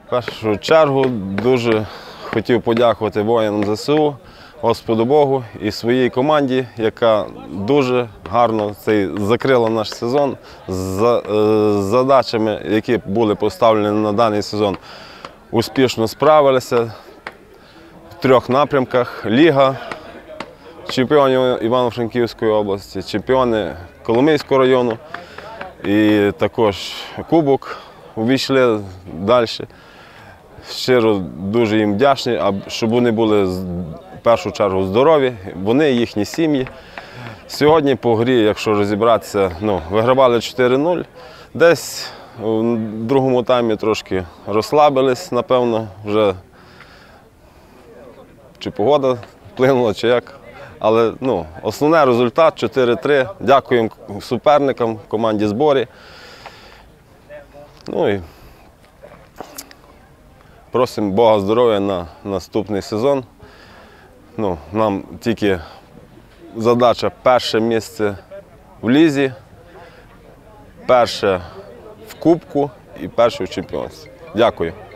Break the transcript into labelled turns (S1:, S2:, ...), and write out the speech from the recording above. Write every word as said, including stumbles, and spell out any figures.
S1: В першу чергу дуже хотів подякувати воїнам зе се у, Господу Богу і своїй команді, яка дуже гарно цей, закрила наш сезон з е, задачами, які були поставлені на даний сезон. Успішно справилися в трьох напрямках: Ліга чемпіонів Івано-Франківської області, чемпіони Коломийського району і також Кубок увійшли далі. Щиро дуже їм вдячний, щоб вони були в першу чергу здорові, вони, їхні сім'ї. Сьогодні по грі, якщо розібратися, ну, вигравали чотири нуль. Десь у другому таймі трошки розслабились, напевно, вже чи погода вплинула, чи як. Але ну, основний результат чотири три. Дякуємо суперникам, команді зборі. Ну і просимо Бога здоров'я на наступний сезон. Ну, нам тільки задача перше місце в лізі, перше в кубку і перше в чемпіонстві. Дякую.